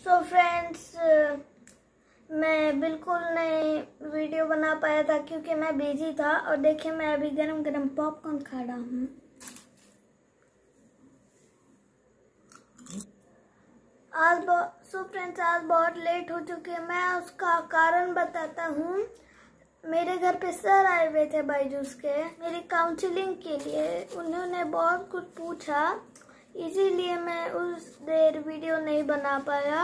So friends, मैं बिल्कुल नहीं वीडियो बना पाया था क्योंकि मैं बिजी था। और देखिए, मैं अभी गरम गरम पॉपकॉर्न खा रहा हूँ। आज बहुत लेट हो चुकी है। मैं उसका कारण बताता हूँ। मेरे घर पे सर आए हुए थे बायजूस के मेरी काउंसलिंग के लिए। उन्होंने बहुत कुछ पूछा, इसीलिए मैं उस देर वीडियो नहीं बना पाया।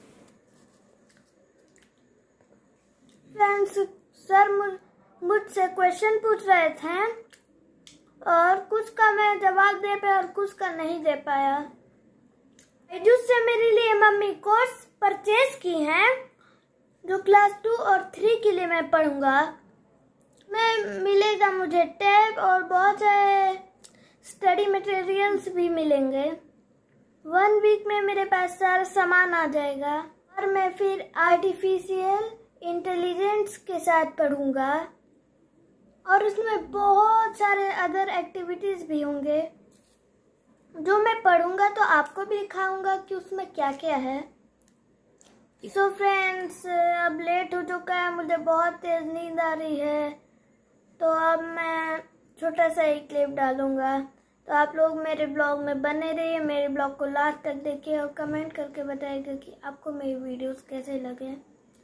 फ्रेंड्स, सर मुझसे क्वेश्चन पूछ रहे थे और कुछ का मैं जवाब दे पाया और कुछ का नहीं दे पाया। बायजूस से मेरे लिए मम्मी कोर्स परचेज की हैं जो क्लास 2 और 3 के लिए मैं पढ़ूंगा। मिलेगा मुझे टैब और बहुत सारे स्टडी मटेरियल्स भी मिलेंगे। 1 वीक में मेरे पास सारा सामान आ जाएगा और मैं फिर आर्टिफिशियल इंटेलिजेंस के साथ पढ़ूंगा और उसमें बहुत सारे अदर एक्टिविटीज भी होंगे जो मैं पढ़ूंगा, तो आपको भी दिखाऊंगा कि उसमें क्या क्या है। सो फ्रेंड्स, अब लेट हो चुका है, मुझे बहुत तेज नींद आ रही है, तो अब मैं छोटा सा एक क्लिप डालूंगा। तो आप लोग मेरे ब्लॉग में बने रहिए, मेरे ब्लॉग को लास्ट तक देखिए और कमेंट करके बताइएगा कि आपको मेरी वीडियोस कैसे लगे।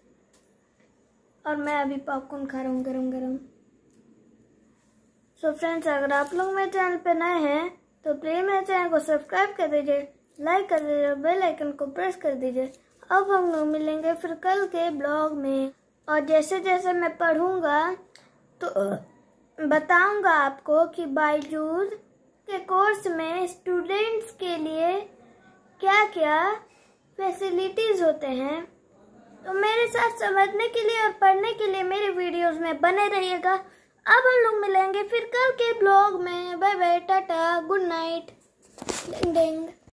और मैं अभी पॉपकॉर्न खा रहा हूँ गरम गरम। सो फ्रेंड्स, अगर आप लोग मेरे चैनल पे नए हैं तो प्लीज मेरे चैनल को सब्सक्राइब कर दीजिए, लाइक कर दीजिए, बेल आइकन को प्रेस कर दीजिए। अब हम लोग मिलेंगे फिर कल के ब्लॉग में, और जैसे जैसे मैं पढ़ूंगा तो बताऊंगा आपको कि बायजूस के कोर्स में स्टूडेंट्स के लिए क्या क्या फैसिलिटीज होते हैं। तो मेरे साथ समझने के लिए और पढ़ने के लिए मेरे वीडियोस में बने रहिएगा। अब हम लोग मिलेंगे फिर कल के ब्लॉग में। Bye bye, tata, good night, ding डिंग।